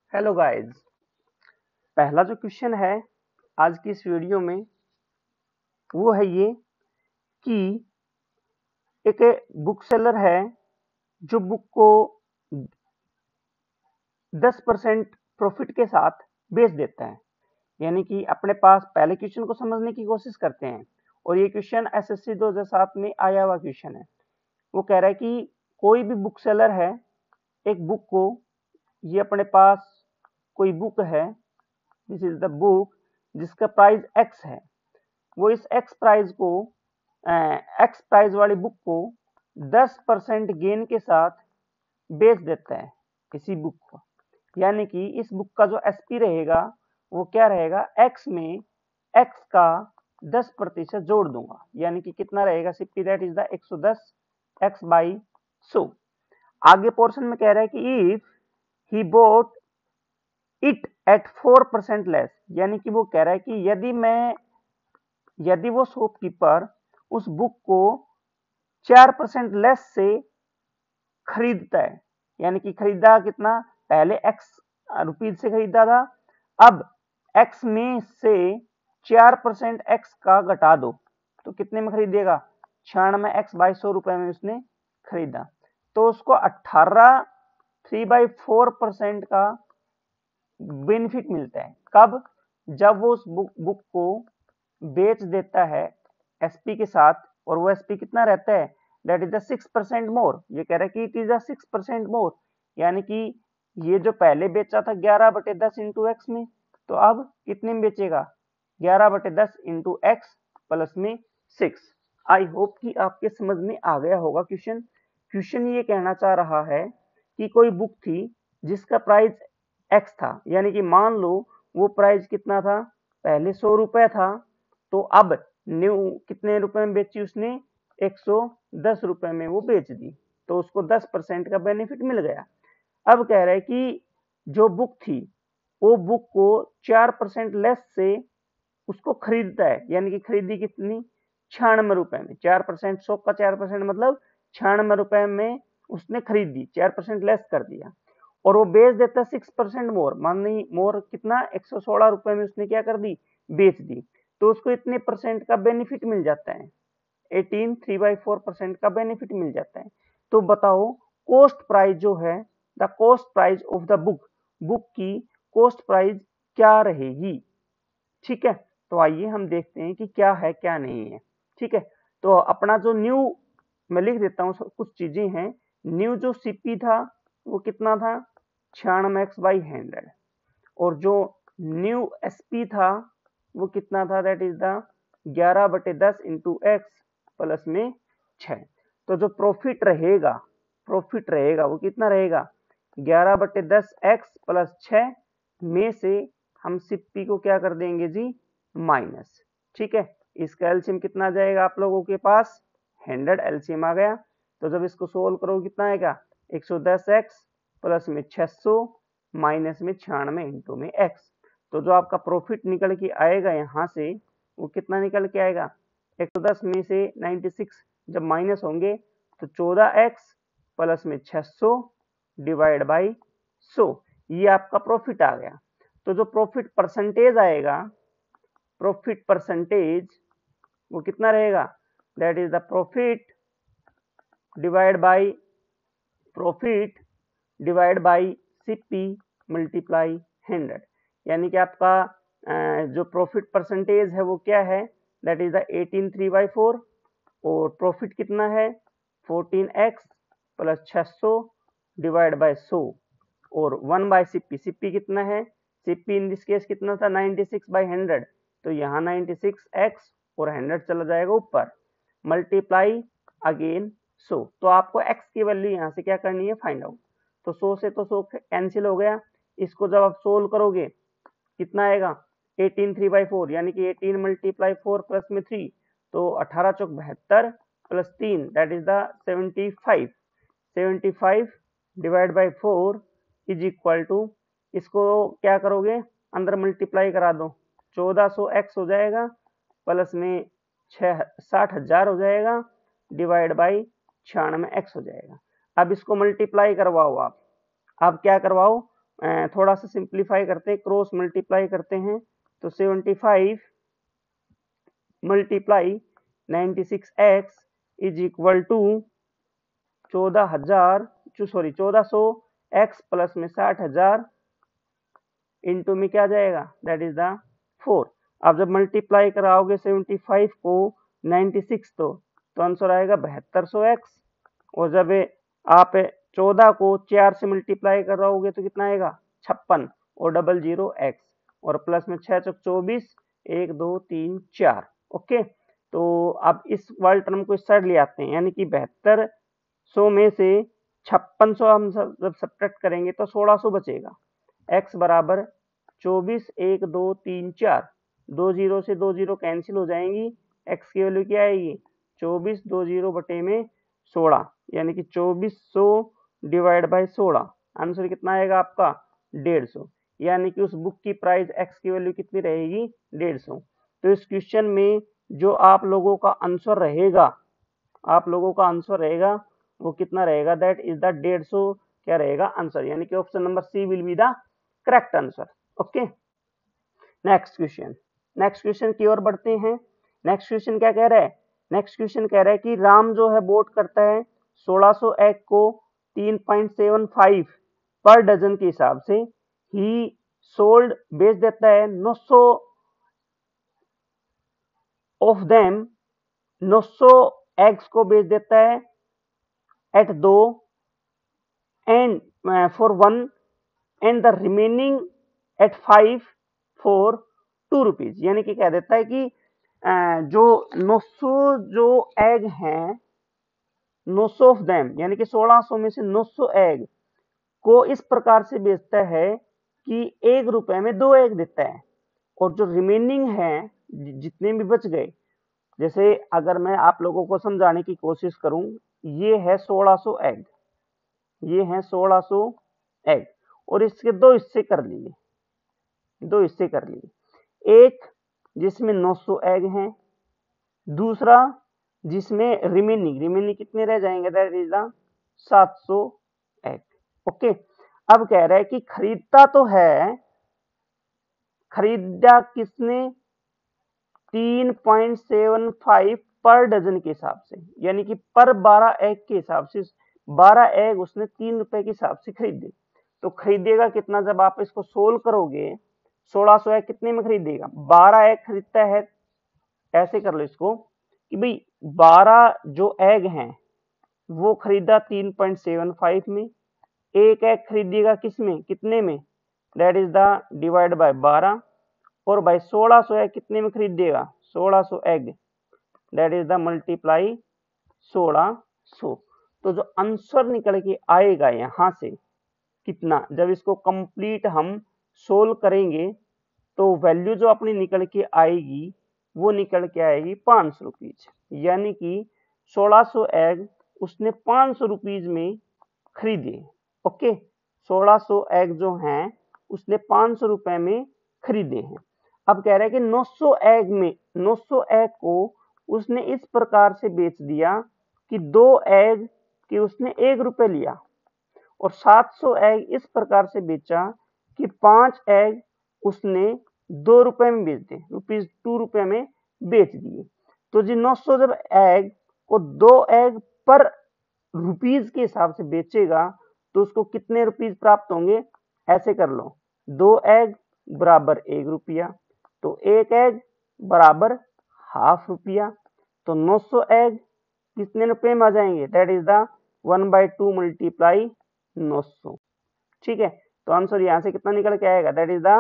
Hello guys, पहला जो question है आज की इस वीडियो में वो है ये कि एक बुक सेलर है जो बुक को 10% प्रॉफिट के साथ बेच देता है। यानी कि अपने पास पहले क्वेश्चन को समझने की कोशिश करते हैं और ये क्वेश्चन एसएससी 2007 में आया हुआ क्वेश्चन है। वो कह रहा है कि कोई भी बुक सेलर है, एक बुक को, ये अपने पास कोई बुक है, दिस इज द बुक जिसका प्राइस एक्स है। वो इस एक्स प्राइस वाली बुक को 10% गेन के साथ बेच देता है इसी बुक को। यानी कि इस बुक का जो एसपी रहेगा वो क्या रहेगा, एक्स में एक्स का 10% जोड़ दूंगा, यानी कि कितना रहेगा CP, that is the 110 x by 100। आगे पोर्शन में कह रहा है कि if he bought it at 4% less, यानी कि वो कह रहा है कि यदि वो शॉपकीपर उस बुक को 4% लेस से खरीदता है, यानी कि खरीदा कितना, पहले एक्स रुपीज से खरीदा था, अब एक्स में से 4% एक्स का घटा दो तो कितने में खरीदेगा, 96 एक्स बाई 100 रुपए में उसने खरीदा, तो उसको 18 3/4% का बेनिफिट मिलता है। कब, जब वो उस बुक को बेच देता है एसपी के साथ, और वो एसपी कितना रहता है, दैट इज द 6% मोर। ये कह रहा है कि इट इज द 6% मोर, यानी कि ये जो पहले बेचा था 11/10 इंटू एक्स में, तो अब कितने में बेचेगा, 11/10 इंटू एक्स प्लस में 6। आई होप कि आपके समझ में आ गया होगा क्वेश्चन। क्वेश्चन ये कहना चाह रहा है कि कोई बुक थी जिसका प्राइस एक्स था, यानी कि मान लो वो प्राइस कितना था, पहले 100 रुपए था, तो अब न्यू कितने रुपए में बेची उसने, 110 रुपए में वो बेच दी, तो उसको 10% का बेनिफिट मिल गया। अब कह रहे हैं कि जो बुक थी वो बुक को 4% लेस से उसको खरीदता है, यानी कि खरीदी कितनी, 96 रुपए में, 4% 100 का 4% मतलब 96 रुपए में उसने खरीदी, 4% लेस कर दिया, और वो बेच देता 6% मोर, मान ली मोर कितना, 116 रुपए में उसने क्या कर दी, बेच दी, तो उसको इतने परसेंट का बेनिफिट मिल जाता है, 18 3/4% का बेनिफिट मिल जाता है। तो बताओ कॉस्ट प्राइस जो है, the cost price of the book, book की कॉस्ट प्राइस क्या रहेगी। ठीक है, तो आइए हम देखते हैं कि क्या है क्या नहीं है। ठीक है, तो अपना जो न्यू, मैं लिख देता हूँ कुछ चीजें हैं। न्यू जो सीपी था वो कितना था, 96 एक्स बाई 100, और जो न्यू एसपी था वो कितना था, that is the 11/10 into x plus में 6। तो जो प्रॉफिट रहेगा वो कितना रहेगा, 11/10 एक्स प्लस 6 में से हम सीपी को क्या कर देंगे जी, माइनस। ठीक है, इसका एलसीएम कितना आ जाएगा आप लोगों के पास, 100 एलसीएम आ गया। तो जब इसको सोल्व करो कितना आएगा, 110 एक्स प्लस में 600 माइनस में 96 इंटू में एक्स। तो जो आपका प्रॉफिट निकल के आएगा यहाँ से वो कितना निकल के आएगा, 110 में से 96 जब माइनस होंगे तो 14 एक्स प्लस में 600 डिवाइड बाई 100, ये आपका प्रॉफिट आ गया। तो जो प्रॉफिट परसेंटेज आएगा, प्रॉफिट परसेंटेज वो कितना रहेगा, that is the profit divide by CP multiply 100, यानी कि आपका जो प्रॉफिट परसेंटेज है वो क्या है, दैट इज द 18 3/4, और प्रॉफिट कितना है 14x प्लस 600 डिवाइड बाय 100 और 1 बाय सीपी, सीपी कितना है, सीपी इन दिस केस कितना था 96/100, तो यहाँ 96x और 100 चला जाएगा ऊपर, मल्टीप्लाई अगेन 100। तो आपको x की वैल्यू यहाँ से क्या करनी है, फाइंड आउट। तो 100 से तो 100 कैंसिल हो गया, इसको जब आप सोल्व करोगे कितना आएगा, 18 3/4, यानी कि 18 मल्टीप्लाई 4 प्लस में 3, तो 18 चौक 72 plus 3 that is the 75 divide by 4 is equal to, इसको क्या करोगे अंदर मल्टीप्लाई करा दो, 1400x हो जाएगा प्लस में 60,000 हो जाएगा डिवाइड बाई 96x हो जाएगा। अब इसको मल्टीप्लाई करवाओ आप, अब क्या करवाओ, थोड़ा सा सिंप्लीफाई करते हैं, क्रॉस मल्टीप्लाई करते हैं, तो 75 multiply 96x is equal to 1400 x plus में 60,000 इंटू में क्या जाएगा, दैट इज द 4। अब जब मल्टीप्लाई कराओगे 75 को 96 तो आंसर आएगा 7200x, और जब आप 14 को 4 से मल्टीप्लाई कराओगे तो कितना आएगा 56 और 00x, और प्लस में 6 चौक 24, 1 2 3 4। ओके, तो अब इस वाले टर्म को इस साइड ले आते हैं, यानी कि 7200 में से 5600 हम जब सब्ट्रैक्ट करेंगे तो 1600 बचेगा। x बराबर 24 1 2 3 4, 2 जीरो से 2 जीरो कैंसिल हो जाएंगी, x की वैल्यू क्या आएगी 24 2 जीरो बटे में 16, यानी कि 2400 डिवाइड बाय 16, आंसर कितना आएगा आपका 150, यानी कि उस बुक की प्राइस x की वैल्यू कितनी रहेगी 150। तो इस क्वेश्चन में जो आप लोगों का आंसर रहेगा वो कितना रहेगा, दैट इज द 150 क्या रहेगा आंसर, यानी कि option number C will be the correct answer. Okay, next question की ओर बढ़ते हैं। नेक्स्ट क्वेश्चन क्या कह रहा है, नेक्स्ट क्वेश्चन कह रहा है कि राम जो है बोट करता है 1600 एग को 3.75 पर डजन के हिसाब से, ही सोल्ड बेच देता है 900 ऑफ देम, 900 एग्स को बेच देता है at 2 and for 1 and the remaining at 5 for 2 rupees, यानी कि कह देता है कि जो 900 जो एग हैं 900 ऑफ देम, यानी कि 1600 में से 900 एग को इस प्रकार से बेचता है कि 1 रुपए में 2 एग देता है, और जो रिमेनिंग है जितने भी बच गए, जैसे अगर मैं आप लोगों को समझाने की कोशिश करूं, ये है 1600 एग, ये है 1600 एग, और इसके दो हिस्से कर लिए, एक जिसमें 900 एग हैं, दूसरा जिसमें रिमेनिंग कितने रह जाएंगे, that is the 700 egg. Okay, अब कह रहा है कि खरीदता तो है, खरीदा किसने 3.75 पर डजन के हिसाब से, यानी कि पर 12 एग के हिसाब से 12 एग उसने 3 रुपए के हिसाब से खरीदे, तो खरीदेगा कितना, जब आप इसको सोल्व करोगे 1600 एग कितने में खरीदेगा, 12 एग खरीदता है, ऐसे कर लो इसको कि भाई 12 जो एग हैं वो खरीदा 3.75 में, एक एग खरीदेगा किसमें कितने में, that is the divide by 12, और भाई 1600 एग कितने में खरीदेगा 1600 egg, that is the multiply 1600। तो जो आंसर निकल के आएगा यहां से कितना, जब इसको कंप्लीट हम सोल्व करेंगे तो वैल्यू जो अपनी निकल के आएगी वो निकल के आएगी 500 रुपीज, यानी कि 1600 एग उसने 500 रुपीज में खरीदे। ओके, 1600 एग जो हैं उसने 500 रुपए में खरीदे हैं। अब कह रहा है कि 900 एग में 900 एग को उसने इस प्रकार से बेच दिया कि 2 एग की उसने 1 रुपए लिया, और 700 एग इस प्रकार से बेचा कि 5 एग उसने 2 रुपए में बेच दिए, रुपीज 2 रुपए में बेच दिए। तो जी 900 जब एग को 2 एग पर रुपीज के हिसाब से बेचेगा तो उसको कितने रुपीज प्राप्त होंगे, ऐसे कर लो, 2 एग बराबर 1 रुपया, तो 1 एग बराबर हाफ रुपया, तो 900 एग कितने रुपए में आ जाएंगे, दैट इज द 1/2 मल्टीप्लाई 900। ठीक है, तो आंसर यहां से कितना निकल के आएगा, दैट इज द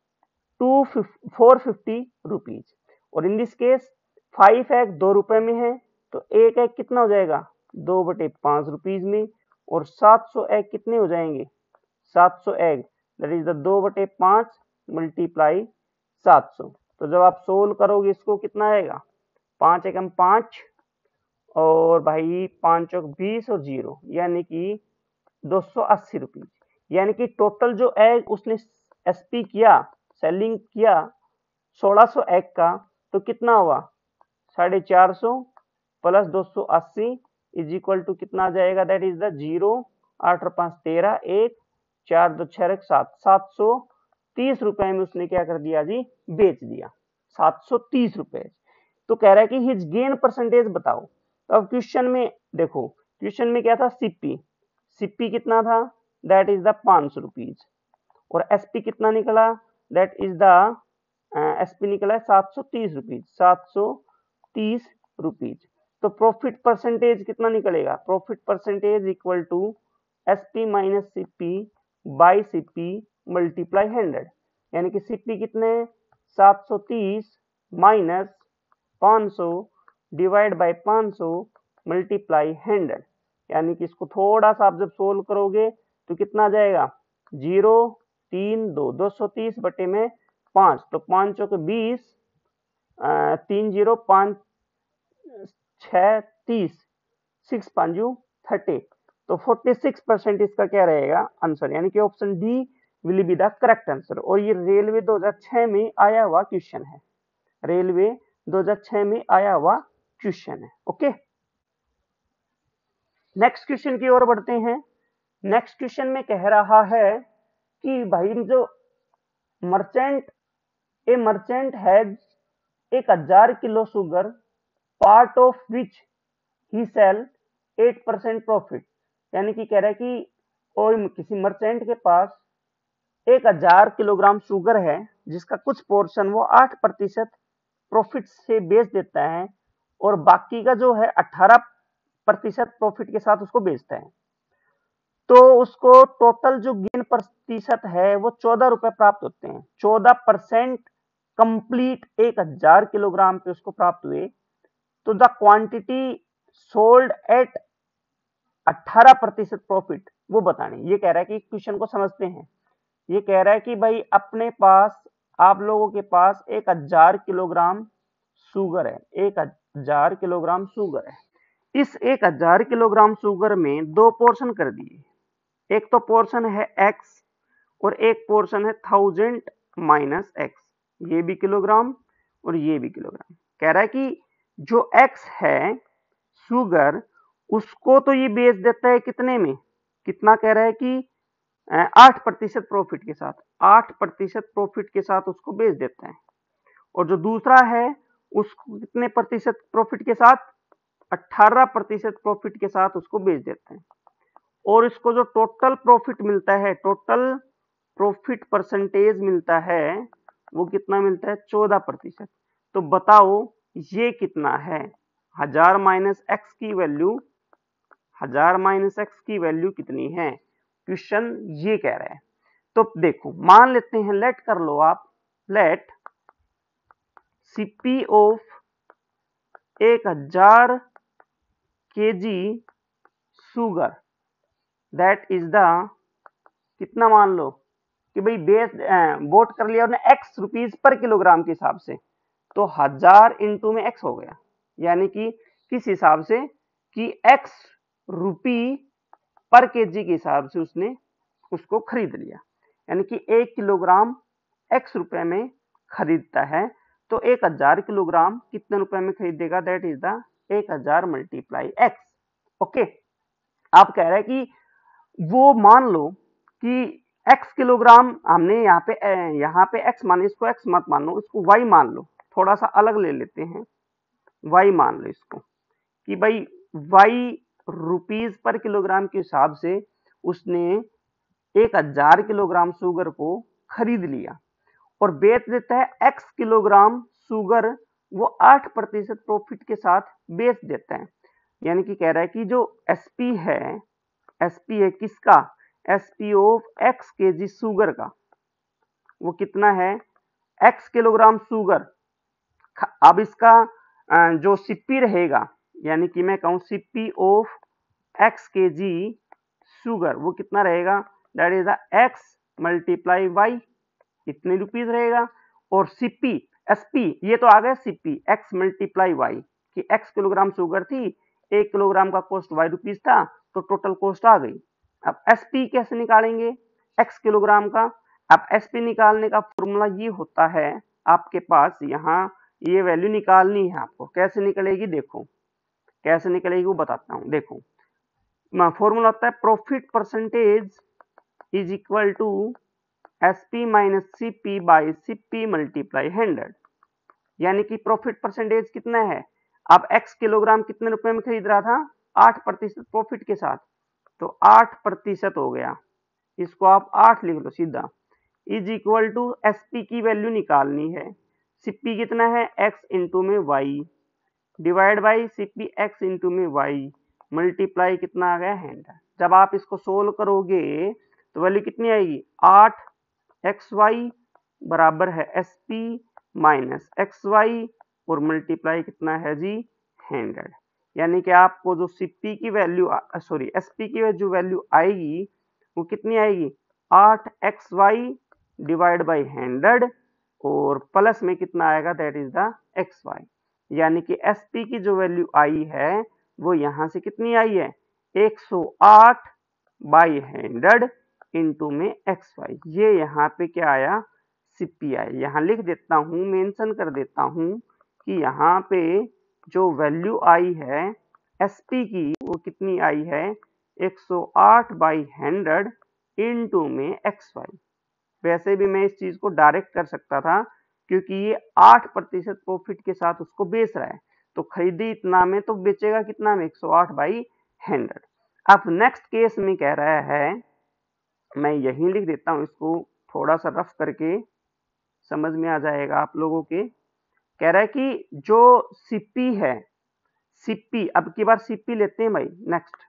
450 रुपीज, और इन दिस केस 5 एग 2 रुपए में है, तो 1 एग कितना हो जाएगा 2/5 रुपीज में, और 700 एग कितने हो जाएंगे 700 egg, that is the 2/5 multiply 700। तो जब आप सोल्व करोगे इसको कितना आएगा, 5 एकम 5, और भाई 5 चौक 20 और 0, यानी कि 280 रुपीज, यानी कि टोटल जो एग उसने एसपी किया, सेलिंग किया 1600 एग का, तो कितना हुआ 450 प्लस 280 इज इक्वल टू कितना आ जाएगा, दैट इज द 0, 8 और 5 13, 1 4 2 6 7, 730 रुपए में उसने क्या कर दिया जी, बेच दिया 730 रुपए। तो कह रहा है कि हिज गेन परसेंटेज बताओ। तो अब क्वेश्चन में देखो, क्वेश्चन में क्या था, सीपी कितना था, दैट इज द 500 रुपीज, और एसपी कितना निकला, दैट इज द एसपी निकला है 730 रुपीज, 730 रुपीज। तो प्रॉफिट परसेंटेज कितना निकलेगा, profit percentage equal to SP minus CP by CP multiply 100, यानी कि सीपी कितने 730 माइनस 500 डिवाइड बाय 500 मल्टीप्लाई 100, यानी कि इसको थोड़ा सा आप जब सोल्व करोगे तो कितना आ जाएगा, 0 3 2 230 बटे में 5, तो 5 चौके 20, 3 0 5 6 30, 6 5 30, तो 46% इसका क्या रहेगा आंसर, यानी कि option D will be the correct answer. और ये रेलवे 2006 में आया हुआ क्वेश्चन है, रेलवे 2006 में आया हुआ क्वेश्चन है। ओके, नेक्स्ट क्वेश्चन की ओर बढ़ते हैं। नेक्स्ट क्वेश्चन में कह रहा है कि भाई जो merchant has 1000 kilo sugar, part of which he sell 8% profit, यानी कि कह रहा है कि कोई किसी मर्चेंट के पास 1000 किलोग्राम शुगर है जिसका कुछ पोर्शन वो 8% प्रॉफिट से बेच देता है, और बाकी का जो है 18% प्रॉफिट के साथ उसको बेचता है। तो उसको टोटल जो गेन प्रतिशत है वो 14 रुपए प्राप्त होते हैं। 14% कंप्लीट 1000 किलोग्राम पे उसको प्राप्त हुए। तो the quantity sold at 18% profit वो बताने। ये कह रहा है कि क्वेश्चन को समझते हैं। ये कह रहा है कि भाई अपने पास, आप लोगों के पास 1000 किलोग्राम शुगर है, 1000 किलोग्राम शुगर है। इस 1000 किलोग्राम शुगर में दो पोर्शन कर दिए, एक तो पोर्शन है x और एक पोर्शन है 1000 माइनस x, ये भी किलोग्राम और ये भी किलोग्राम। कह रहा है कि जो x है शुगर, उसको तो ये बेच देता है कितने में, कितना कह रहा है कि 8% प्रॉफिट के साथ, 8% प्रॉफिट के साथ उसको बेच देता है। और जो दूसरा है उसको कितने प्रतिशत प्रॉफिट के साथ, 18% प्रॉफिट के साथ उसको बेच देते हैं। और इसको जो टोटल प्रॉफिट मिलता है, टोटल प्रॉफिट परसेंटेज मिलता है, वो कितना मिलता है, 14%। तो बताओ ये कितना है, 1000 माइनस एक्स की वैल्यू, 1000 माइनस एक्स की वैल्यू कितनी है, क्वेश्चन ये कह रहा है। तो देखो मान लेते हैं, लेट कर लो आप, let CP of 1000 kg sugar, that is the, कितना मान लो कि भाई बेस वोट कर लिया आपने x रुपीज पर किलोग्राम के हिसाब से, तो 1000 इंटू में x हो गया, यानी कि किस हिसाब से कि x रुपी पर केजी के हिसाब से उसने उसको खरीद लिया, यानी कि 1 किलोग्राम x रुपए में खरीदता है। तो 1000 किलोग्राम कितने रुपए में खरीदेगा, that is the 1000 multiply x। Okay, आप कह रहे हैं कि वो मान लो कि x किलोग्राम हमने यहाँ पे x मान, इसको x मत मान लो, इसको y मान लो, थोड़ा सा अलग ले लेते हैं, y मान लो इसको कि भाई y रुपीज पर किलोग्राम के हिसाब से उसने 1000 किलोग्राम शुगर को खरीद लिया और बेच देता है x किलोग्राम शुगर, वो 8% प्रॉफिट के साथ बेच देता है। यानी कि कह रहा है कि जो SP है, SP है किसका, SP of x kg sugar का, वो कितना है, x किलोग्राम शुगर। अब इसका जो CP रहेगा, यानी कि मैं कहूं CP of x kg sugar, वो कितना रहेगा, that is the x multiply y, इतने रुपीज रहेगा। और CP SP ये तो आ गया CP x मल्टीप्लाई y, कि x किलोग्राम शुगर थी, 1 किलोग्राम का कॉस्ट y रुपीज था, तो टोटल कॉस्ट आ गई। अब SP कैसे निकालेंगे, x किलोग्राम का। अब SP निकालने का फॉर्मूला ये होता है, आपके पास यहाँ ये वैल्यू निकालनी है आपको। कैसे निकलेगी, देखो कैसे निकलेगी वो बताता हूँ। देखो फॉर्मूला होता है profit percentage is equal to SP minus CP by CP multiply 100, यानी कि प्रॉफिट परसेंटेज कितना है। अब x किलोग्राम कितने रुपए में खरीद रहा था, 8% प्रॉफिट के साथ, तो 8% हो गया, इसको आप 8 लिख लो सीधा, इज इक्वल टू SP की वैल्यू निकालनी है, CP कितना है x इंटू में y divide by CP x into में y मल्टीप्लाई कितना आ गया 100। जब आप इसको सोल्व करोगे तो वैल्यू कितनी आएगी, 8xy बराबर है SP माइनस XY और मल्टीप्लाई कितना है जी 100, यानी कि आपको जो CP की वैल्यू SP की जो वैल्यू आएगी वो कितनी आएगी, 8xy डिवाइड बाई 100 और प्लस में कितना आएगा, दैट इज द xy, यानी कि SP की जो वैल्यू आई है वो यहां से कितनी आई है, 108 बाई 100 इंटू में xy, ये यहाँ पे क्या आया, CP आया। यहाँ लिख देता हूँ, मेंशन कर देता हूँ कि यहाँ पे जो वैल्यू आई है SP की वो कितनी आई है, 108 बाई 100 इंटू में xy। वैसे भी मैं इस चीज को डायरेक्ट कर सकता था क्योंकि ये 8% प्रॉफिट के साथ उसको बेच रहा है, तो खरीदी इतना में तो बेचेगा कितना में, 108 बाई 100। अब नेक्स्ट केस में कह रहा है, मैं यही लिख देता हूं, इसको थोड़ा सा रफ करके समझ में आ जाएगा आप लोगों के। कह रहा है कि जो CP है, CP अब की बार CP लेते हैं भाई, next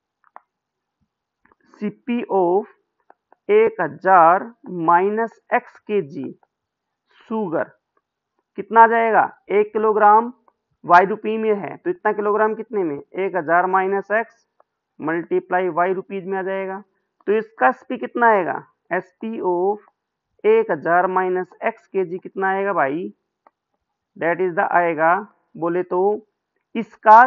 CP of 1000 minus x kg sugar कितना आ जाएगा, 1 किलोग्राम y रुपी में है तो इतना किलोग्राम कितने में, 1000 minus x multiply y rupees में आ जाएगा, तो इसका SP कितना आएगा, SP of 1000 minus x kg कितना आएगा भाई, दैट इज द आएगा, बोले तो इसका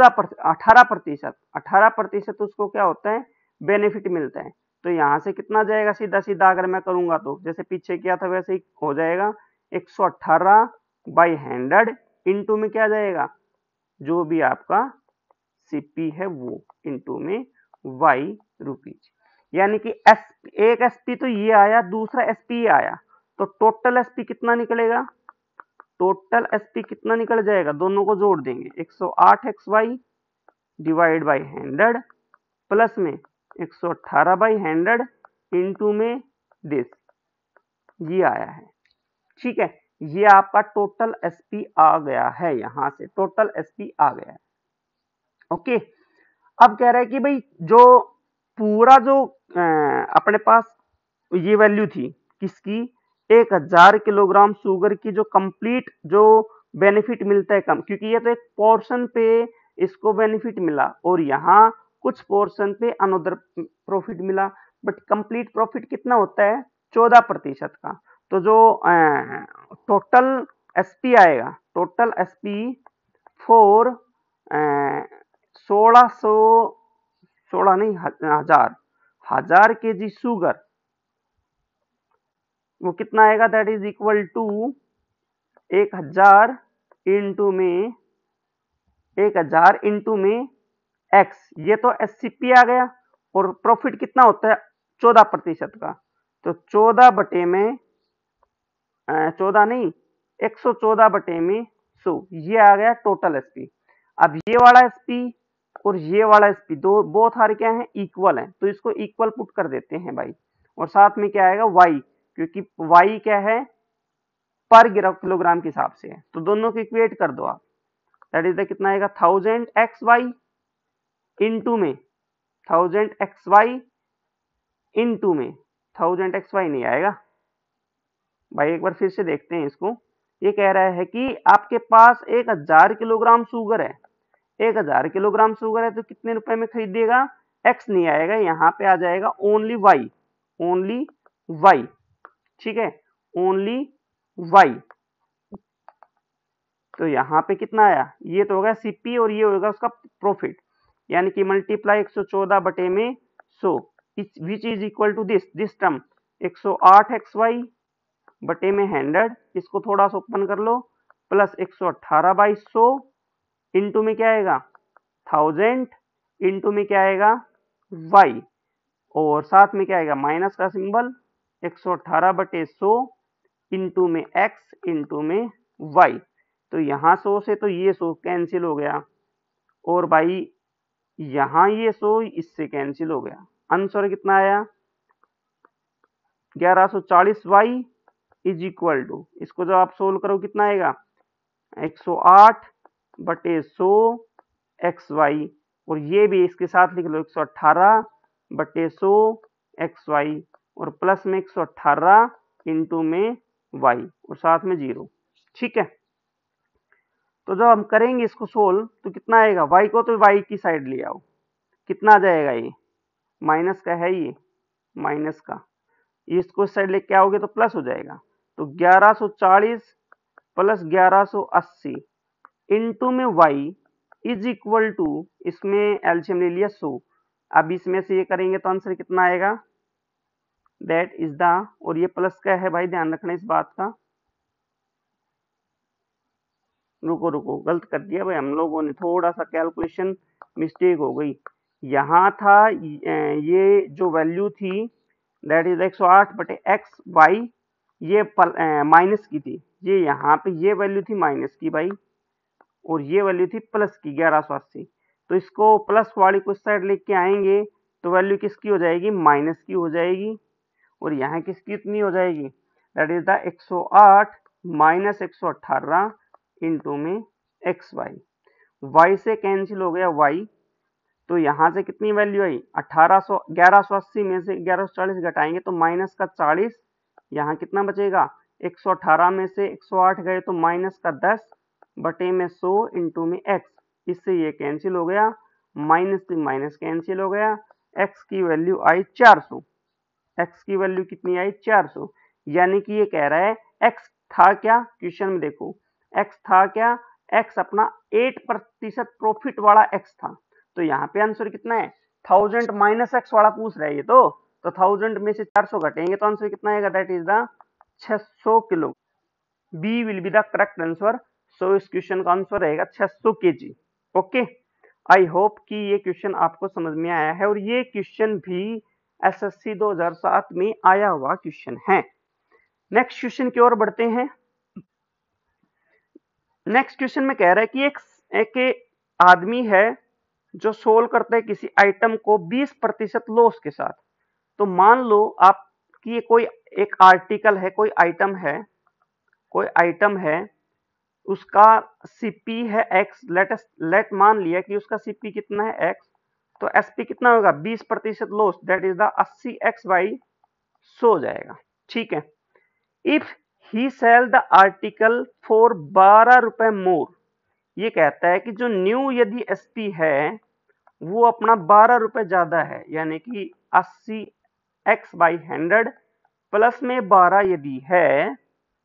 18% उसको क्या होता है, बेनिफिट मिलता है। तो यहाँ से कितना जाएगा, सीधा सीधा अगर मैं करूंगा तो जैसे पीछे किया था वैसे ही हो जाएगा, 118 बाई 100 इंटू में क्या जाएगा, जो भी आपका CP है वो इंटू में y रुपीज, यानी कि एक SP तो ये आया, दूसरा SP ये आया, तो टोटल SP कितना निकलेगा, टोटल SP कितना निकल जाएगा, दोनों को जोड़ देंगे, 108xy डिवाइड बाई 100 प्लस में 118 बाई 100 इंटू में दिस, ये आया है। ठीक है, ये आपका टोटल SP आ गया है, यहां से टोटल SP आ गया है। ओके, अब कह रहा है कि भाई जो पूरा जो अपने पास ये वैल्यू थी किसकी, 1000 किलोग्राम शुगर की जो कंप्लीट जो बेनिफिट मिलता है कम, क्योंकि ये तो एक पोर्शन पे इसको बेनिफिट मिला और यहाँ कुछ पोर्शन पे अनदर प्रॉफिट मिला, बट कंप्लीट प्रॉफिट कितना होता है, 14% का। तो जो टोटल SP आएगा, टोटल SP फॉर 1600 नहीं, 1000 kg शुगर वो कितना आएगा, that is equal to 1000 into में x, ये तो SCP आ गया और प्रॉफिट कितना होता है 14% का, तो 14 बटे में 14 नहीं 114 बटे में 100, ये आ गया टोटल SP। अब ये वाला SP और ये वाला SP दो बोथ आर क्या है, इक्वल है, तो इसको इक्वल पुट कर देते हैं भाई, और साथ में क्या आएगा y, क्योंकि y क्या है पर किलोग्राम के हिसाब से है, तो दोनों को इक्वेट कर दो आप, दैट इज कितना आएगा 1000xy इंटू में 1000xy इंटू में 1000xy नहीं आएगा भाई, एक बार फिर से देखते हैं इसको। ये कह रहा है कि आपके पास 1000 किलोग्राम शुगर है, 1000 किलोग्राम शुगर है तो कितने रुपए में खरीदिएगा, x नहीं आएगा, यहाँ पे आ जाएगा ओनली y, ठीक है, ओनली y, तो यहाँ पे कितना आया, ये तो होगा CP और ये होगा उसका प्रॉफिट, यानी कि मल्टीप्लाई 114 बटे में 100 which is equal to this term 108xy बटे में 100, इसको थोड़ा सा ओपन कर लो, प्लस 118 बाई 100 इंटू में क्या आएगा 1000 इंटू में क्या आएगा y, और साथ में क्या आएगा माइनस का सिंबल 118/100 इंटू में x इंटू में y। तो यहाँ 100 से तो ये 100 कैंसिल हो गया और भाई यहाँ ये 100 इससे कैंसिल हो गया। आंसर कितना आया 1140y इज इक्वल टू, इसको जब आप सोल्व करो कितना आएगा 108/100 xy और ये भी इसके साथ लिख लो 118/100 xy और प्लस में 118 इंटू में y और साथ में 0। ठीक है, तो जब हम करेंगे इसको सोल्व तो कितना आएगा, y को तो y की साइड ले आओ, कितना आ जाएगा ये माइनस का है, ये माइनस का, इसको साइड लेके आओगे तो प्लस हो जाएगा। तो 1140 प्लस 1180 इंटू में y इज इक्वल टू, इसमें एलसीएम ले लिया 100। अब इसमें से ये करेंगे तो आंसर कितना आएगा, दैट इज द, और ये प्लस का है भाई, ध्यान रखना इस बात का। रुको गलत कर दिया भाई हम लोगों ने, थोड़ा सा कैलकुलेशन मिस्टेक हो गई। यहाँ था ये जो वैल्यू थी दैट इज 108/xy, ये माइनस की थी, ये यहाँ पे ये वैल्यू थी माइनस की भाई और ये वैल्यू थी प्लस की 1180। तो इसको प्लस वाली को साइड लेके आएंगे तो वैल्यू किसकी हो जाएगी, माइनस की हो जाएगी और यहाँ किसकी कितनी हो जाएगी, that is the 108 minus 118 into में xy। y से कैंसिल हो गया y, तो यहाँ से कितनी वैल्यू आई 1180 में से 1140 घटाएंगे तो माइनस का 40, यहाँ कितना बचेगा 118 में से 108 गए तो माइनस का 10 बटे में 100 इंटू में x, इससे ये कैंसिल हो गया, माइनस से माइनस कैंसिल हो गया, x की वैल्यू आई 400, x की वैल्यू कितनी आई 400। यानी कि ये कह रहा है x था क्या, क्वेश्चन में देखो x था क्या, x अपना 8% प्रॉफिट वाला x था। तो यहाँ पे आंसर कितना है 1000 माइनस x वाला पूछ रहा है ये, तो 1000 में से 400 घटेंगे तो आंसर कितना आएगा, that is the 600 kilo. B will be the correct answer. So इस क्वेश्चन का आंसर रहेगा 600 kg। ओके, आई होप कि ये क्वेश्चन आपको समझ में आया है और ये क्वेश्चन भी एसएससी 2007 में आया हुआ क्वेश्चन है। नेक्स्ट क्वेश्चन की ओर बढ़ते हैं। नेक्स्ट क्वेश्चन में कह रहा है कि एक आदमी है जो सोल्व करता है किसी आइटम को 20% लॉस के साथ। तो मान लो आप कि ये कोई एक आर्टिकल है, कोई आइटम है, उसका सीपी है x, लेट मान लिया कि उसका सीपी कितना है x, तो एसपी कितना होगा 20% loss, that is the 80x/100 हो जाएगा। ठीक है, if he sell the article for 12 रुपए मोर, ये कहता है कि जो न्यू यदि एसपी है वो अपना 12 रुपए ज्यादा है, यानी कि 80x/100 प्लस में 12 यदि है,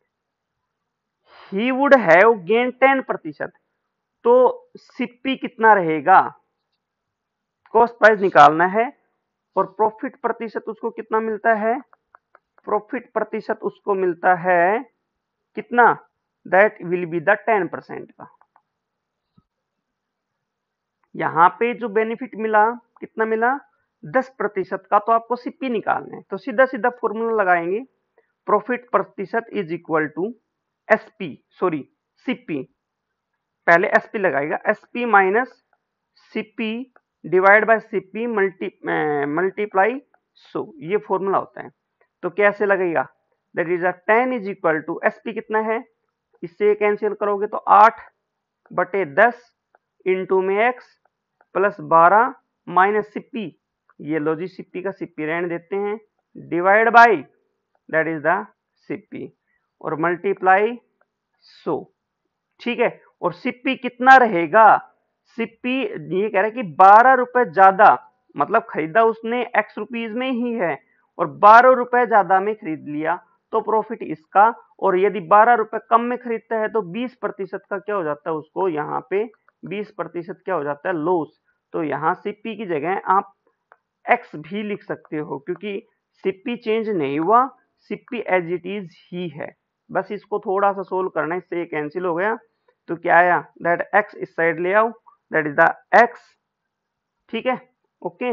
ही वुड हैव गेन 10%। तो सीपी कितना रहेगा, कॉस्ट प्राइस निकालना है और प्रॉफिट प्रतिशत उसको कितना मिलता है, प्रॉफिट प्रतिशत उसको मिलता है कितना, दैट विल बी द 10% का। यहाँ पे जो बेनिफिट मिला कितना मिला 10% का, तो आपको सीपी निकालना है। तो सीधा सीधा फॉर्मूला लगाएंगे, प्रॉफिट प्रतिशत इज इक्वल टू सीपी, पहले एसपी लगाएगा, SP minus CP divide by CP multiply 100, ये फॉर्मूला होता है। तो कैसे लगेगा, that is 10 is equal to SP कितना है, इससे कैंसिल करोगे तो 8/10 इंटू में x प्लस 12 माइनस सीपी, ये लो जी सीपी का सीपी रहने देते हैं, divide by that is the CP और मल्टीप्लाई 100। ठीक है, और सीपी कितना रहेगा, सीपी ये कह रहा है कि 12 रुपए ज्यादा, मतलब खरीदा उसने x रुपीज में ही है और 12 रुपए ज्यादा में खरीद लिया तो प्रॉफिट इसका, और यदि 12 रुपए कम में खरीदता है तो 20% का क्या हो जाता है उसको, यहाँ पे 20% क्या हो जाता है लॉस। तो यहाँ सीपी की जगह आप x भी लिख सकते हो क्योंकि सीपी चेंज नहीं हुआ, सीपी एज इट इज ही है। बस इसको थोड़ा सा सोल्व करना है, इससे ये कैंसिल हो गया तो क्या आया, दैट x इस साइड ले आओ, दैट इज द x। ठीक है, ओके,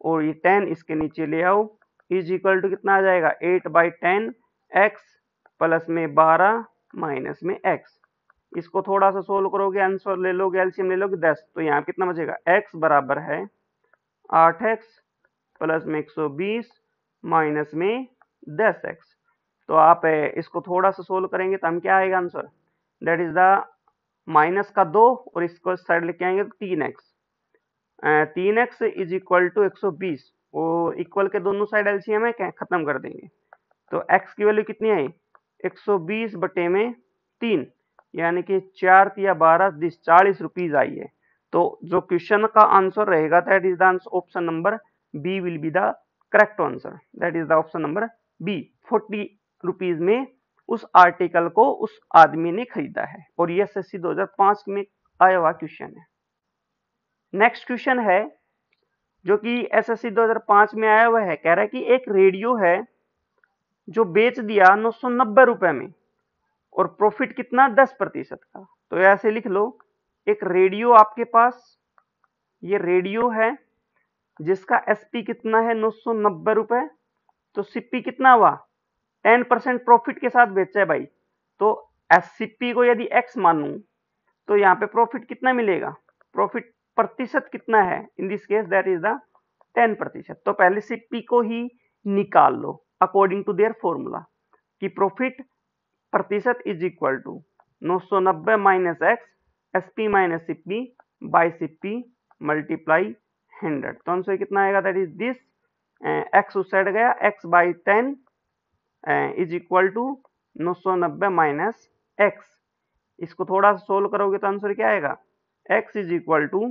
और ये 10 इसके नीचे ले आओ, इज इक्वल टू कितना आ जाएगा 8/10 x प्लस में 12 माइनस में x। इसको थोड़ा सा सोल्व करोगे, आंसर ले लोगे, एलसीएम ले लोगे 10, तो यहाँ कितना बचेगा x बराबर है 8x प्लस में 120 माइनस में 10x। तो आप इसको थोड़ा सा सोल्व करेंगे तो हम क्या आएगा answer, that is the minus का 2 और इसको साइड लेके आएंगे तो 3x। 3x is equal to 120 और इक्वल के दोनों साइड एलसीएम है क्या, खत्म कर देंगे। तो x की वैल्यू कितनी आई 120 बटे में 3 यानी कि 4 या 12 40 रुपीज आई है। तो जो क्वेश्चन का आंसर रहेगा that is the option number B will be the correct answer, that is the option number B. 40 rupees में उस आर्टिकल को उस आदमी ने खरीदा है और ये एसएससी 2005 में आया हुआ क्वेश्चन है। नेक्स्ट क्वेश्चन है जो कि एसएससी 2005 में आया हुआ है, कह रहा है कि एक रेडियो है जो बेच दिया 990 रुपए में और प्रॉफिट कितना 10% का। तो ऐसे लिख लो, एक रेडियो आपके पास, ये रेडियो है जिसका एसपी कितना है 990 रुपए, तो सीपी कितना हुआ 10% प्रॉफिट के साथ बेचा है भाई। तो एससीपी को यदि एक्स मानूं तो यहाँ पे प्रॉफिट कितना मिलेगा, प्रॉफिट प्रतिशत कितना है, in this case that is the 10%। तो पहले सीपी को ही निकाल लो अकॉर्डिंग टू देयर फॉर्मूला कि प्रॉफिट प्रतिशत is equal to 990 minus x SP minus CP by CP multiply 100। तो आंसर कितना आएगा, दैट इज दिस, एक्स उस साइड गया, x by 10 is equal to 990 minus x. इसको थोड़ा सा सोल्व करोगे तो आंसर क्या आएगा, x is equal to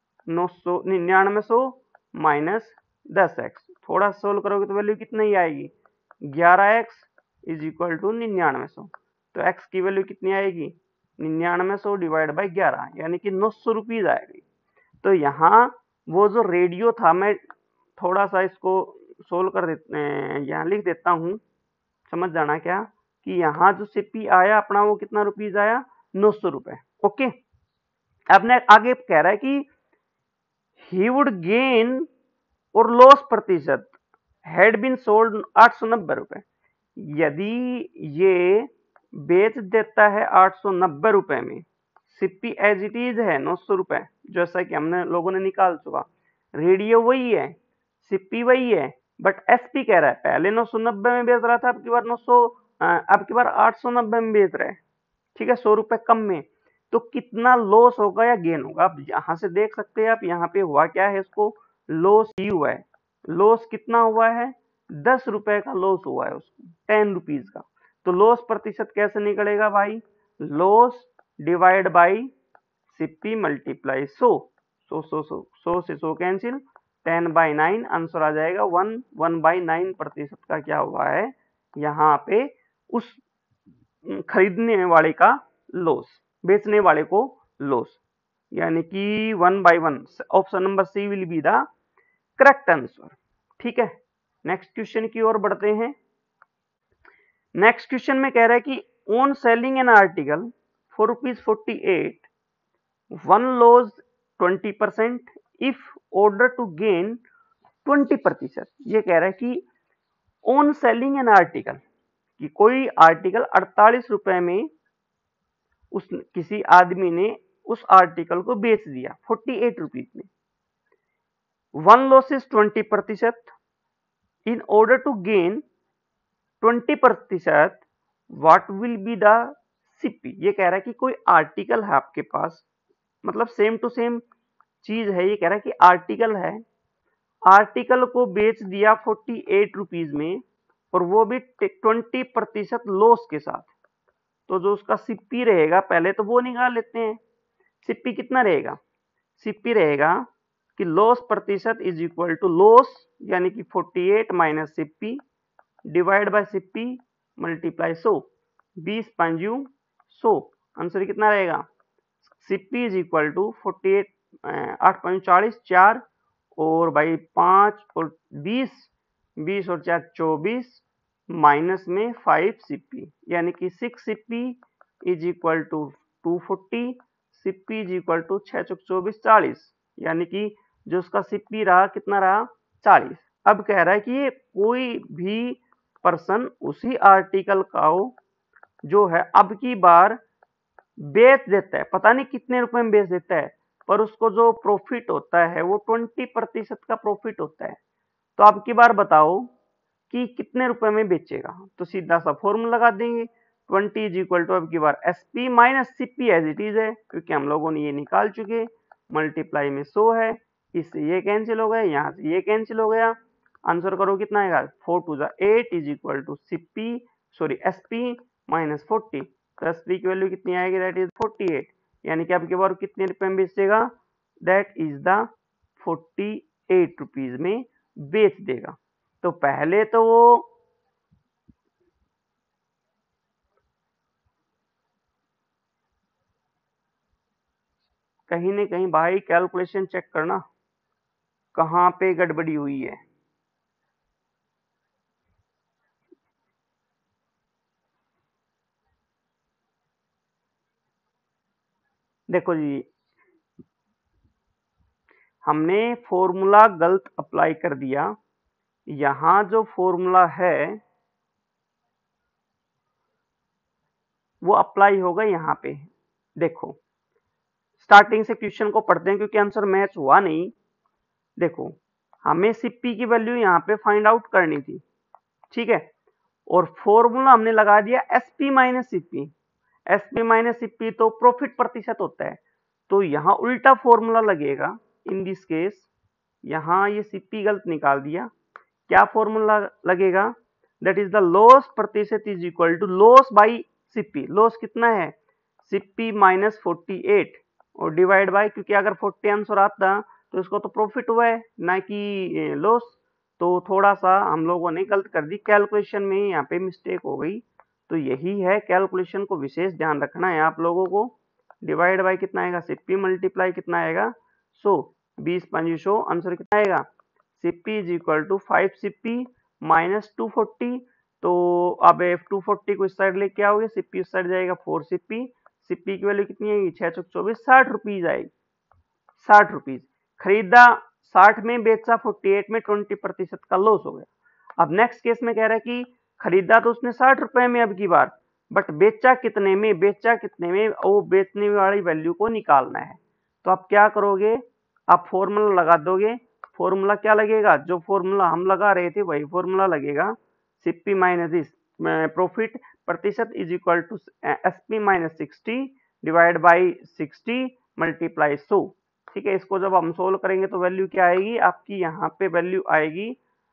9900 minus 10x। थोड़ा सा सोल्व करोगे तो वैल्यू कितनी ही आएगी 11x इज इक्वल टू 9900। तो x की वैल्यू कितनी आएगी 9900 डिवाइड बाई 11 यानी कि 900 रुपीज आएगी। तो यहाँ वो जो रेडियो था, मैं थोड़ा सा इसको सोल्व कर यहाँ लिख देता हूँ, समझ जाना क्या कि यहाँ जो सीपी आया अपना वो कितना रुपीज आया 900 रुपए। ओके, अब आगे कह रहा है कि ही वुड गेन और लॉस प्रतिशत हैड बीन सोल्ड 890 रुपए। यदि ये बेच देता है 890 रुपए में, सीपी एज इट इज है 900 रुपए जैसा कि हमने लोगों ने निकाल चुका, रेडियो वही है, सीपी वही है, बट एसपी कह रहा है पहले 990 में बेच रहा था, अब की बार 890 में बेच रहा है, ठीक है, 100 रुपए कम में। तो कितना लॉस होगा या गेन होगा, आप यहां से देख सकते हैं। आप यहाँ पे हुआ क्या है, इसको लॉस ही हुआ है। लॉस कितना हुआ है 10 रुपए का लॉस हुआ है उसको, 10 रुपीज का। तो लॉस प्रतिशत कैसे निकलेगा भाई, loss divide by CP multiply 100 से 100 कैंसिल, 10/9 आंसर आ जाएगा 1/9 प्रतिशत का क्या हुआ है यहाँ पे उस खरीदने वाले का लॉस, बेचने वाले को लॉस, यानी कि 1/1। Option number C will be the correct answer. ठीक है, नेक्स्ट क्वेश्चन की ओर बढ़ते हैं। नेक्स्ट क्वेश्चन में कह रहा है कि on selling an article for ₹48 one loss 20% if order to gain 20%। ये कह रहा है कि ऑन सेलिंग एन आर्टिकल, कि कोई आर्टिकल 48 रुपए में उस किसी आदमी ने उस आर्टिकल को बेच दिया 48 रुपीज में, one loss is 20%, in order to gain 20% what will be the CP. ये कह रहा है कि कोई आर्टिकल है आपके पास, मतलब सेम टू सेम चीज है, ये कह रहा है कि आर्टिकल है, आर्टिकल को बेच दिया 48 रुपीज में और वो भी 20% लॉस के साथ। तो जो उसका सीपी रहेगा पहले तो वो निकाल लेते हैं। सीपी कितना रहेगा, सीपी रहेगा कि लॉस प्रतिशत इज इक्वल टू लॉस यानी कि 48 minus CP divide by CP multiply 100, 20 पंजू 100। आंसर कितना रहेगा, सीपी इज इक्वल टू 48 8 पंजू 40 4 और भाई 5 और 20 20 और 4 24 माइनस में 5 सीपी यानी कि 6 CP is equal to 240, CP is equal to 6 चौक 24 40, यानी कि जो उसका सीपी रहा कितना रहा 40। अब कह रहा है कि ये कोई भी पर्सन उसी आर्टिकल का जो है अब की बार बेच देता है, पता नहीं कितने रुपए में बेच देता है, पर उसको जो प्रॉफिट होता है वो 20% का प्रॉफिट होता है। तो अब की बार बताओ कि कितने रुपए में बेचेगा। तो सीधा सा फॉर्मूला लगा देंगे, 20 इज इक्वल टू अब की बार SP minus CP as it is है, क्योंकि हम लोगों ने ये निकाल चुके, मल्टीप्लाई में 100 है, इससे ये कैंसिल हो गया, यहाँ से ये कैंसिल हो गया, आंसर करो कितना आएगा, 4 to 8 is equal to CP sorry SP minus 40। तो एसपी की वैल्यू कितनी आएगी, दैट इज 48, यानी कि अब की बार कितने रुपए में बेचेगा, दैट इज द 48 रुपीज में बेच देगा। तो पहले तो वो कहीं न कहीं भाई कैलकुलेशन चेक करना कहाँ पे गड़बड़ी हुई है। देखो जी, हमने फॉर्मूला गलत अप्लाई कर दिया। यहाँ जो फॉर्मूला है वो अप्लाई होगा यहाँ पे। देखो स्टार्टिंग से क्वेश्चन को पढ़ते हैं क्योंकि आंसर मैच हुआ नहीं। देखो हमें सीपी की वैल्यू यहाँ पे फाइंड आउट करनी थी, ठीक है, और फॉर्मूला हमने लगा दिया SP minus CP. SP minus CP तो प्रॉफिट प्रतिशत होता है, तो यहाँ उल्टा फॉर्मूला लगेगा इन दिस केस। यहाँ ये सीपी गलत निकाल दिया, क्या फॉर्मूला लगेगा, दैट इज द लॉस प्रतिशत is equal to loss by CP. Loss कितना है, सीपी माइनस 48 और डिवाइड बाय, क्योंकि अगर 40 आंसर आता तो इसको तो प्रॉफिट हुआ है ना कि लॉस। तो थोड़ा सा हम लोगों ने गलत कर दी कैलकुलेशन में, यहाँ पे मिस्टेक हो गई। तो यही है, कैलकुलेशन को विशेष ध्यान रखना है आप लोगों को। डिवाइड बाय कितना आएगा, सीपी मल्टीप्लाई कितना आएगा 100, 20 5 100, आंसर कितना आएगा, CP is equal to 5 CP minus 240। तो अब 240 को इस साइड लेके आओगे, सीपी उस साइड जाएगा 4 सीपी। सीपी की वैल्यू कितनी आएगी, 6 चौक 24, 60 रुपीज आएगी। 60 रुपीज खरीदा, 60 में बेचा 48 में, 20% का लॉस हो गया। अब नेक्स्ट केस में कह रहा है कि खरीदा तो उसने 60 रुपए में अब की बार, बट बेचा कितने में, बेचा कितने में, वो बेचने वाली वैल्यू को निकालना है। तो आप क्या करोगे, आप फॉर्मूला लगा दोगे। फॉर्मूला क्या लगेगा, जो फॉर्मूला हम लगा रहे थे वही फॉर्मूला लगेगा, सीपी माइनस दिस प्रॉफिट प्रतिशत is equal to SP minus 60 divide by 60 multiply 100। ठीक है, इसको जब हम सोल्व करेंगे तो वैल्यू क्या आएगी आपकी, यहाँ पे वैल्यू आएगी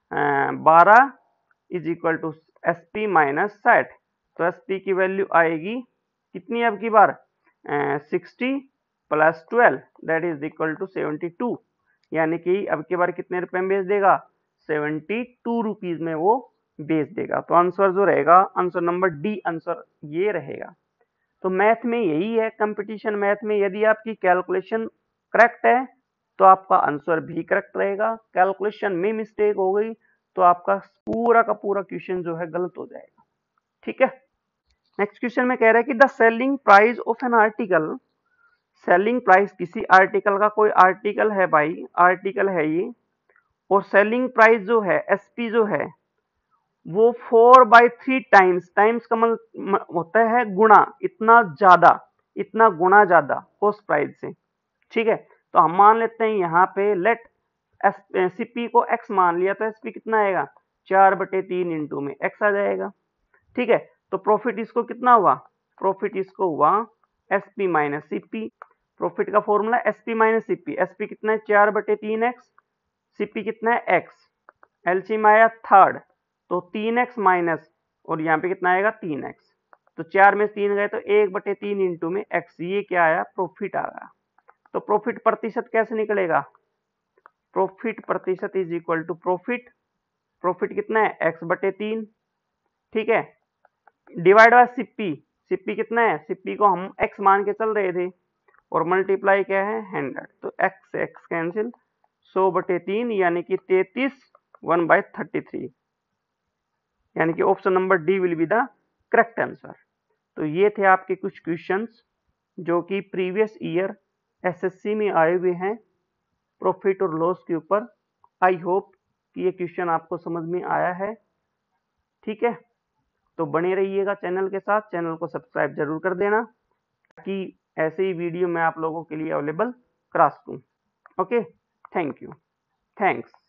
12 is equal to S P minus 60। तो एस पी की वैल्यू आएगी कितनी अब की बार, 60 plus 12 that is equal to 72, यानी कि अब की बार कितने रुपए में बेच देगा, 72 रुपीज में वो बेच देगा। तो आंसर जो रहेगा, आंसर नंबर डी आंसर ये रहेगा। तो मैथ में यही है, कंपटीशन मैथ में यदि आपकी कैलकुलेशन करेक्ट है तो आपका आंसर भी करेक्ट रहेगा, कैलकुलेशन में मिस्टेक हो गई तो आपका पूरा का पूरा क्वेश्चन जो है गलत हो जाएगा। ठीक है, नेक्स्ट क्वेश्चन में कह रहा है कि the selling price of an article, selling price किसी आर्टिकल का, कोई आर्टिकल है भाई, आर्टिकल है ये, और सेलिंग प्राइस जो है एसपी जो है वो 4/3 टाइम्स, टाइम्स का मतलब होता है गुणा, इतना ज्यादा, इतना गुणा ज्यादा कॉस्ट प्राइस से। ठीक है, तो हम मान लेते हैं यहाँ पे लेट सीपी को एक्स मान लिया, तो एसपी कितना आएगा, 4/3 इंटू में एक्स आ जाएगा। ठीक है, तो प्रॉफिट इसको कितना हुआ, प्रॉफिट इसको हुआ एसपी माइनस सीपी। प्रॉफिट का formula SP minus CP, SP कितना है 4/3 एक्स, सीपी कितना है एक्स, एलसीएम आया थर्ड, तो 3x माइनस, और यहाँ पे कितना आएगा 3x, तो 4 में 3 गए तो 1/3 इंटू में x, ये क्या आया, प्रॉफिट आ गया। तो प्रॉफिट प्रतिशत कैसे निकलेगा, प्रॉफिट प्रतिशत is equal to profit, profit कितना है x/3, ठीक है, डिवाइड बाय सीपी, सीपी कितना है, सीपी को हम x मान के चल रहे थे, और मल्टीप्लाई क्या है 100, तो x से x कैंसिल, 100/3 यानी कि 33 1/33, यानी कि option number D will be the correct answer. तो ये थे आपके कुछ क्वेश्चंस जो कि प्रीवियस ईयर एसएससी में आए हुए हैं प्रॉफिट और लॉस के ऊपर। आई होप कि ये क्वेश्चन आपको समझ में आया है। ठीक है, तो बने रहिएगा चैनल के साथ, चैनल को सब्सक्राइब जरूर कर देना ताकि ऐसे ही वीडियो मैं आप लोगों के लिए अवेलेबल करा सकूं। Okay, thank you, thanks.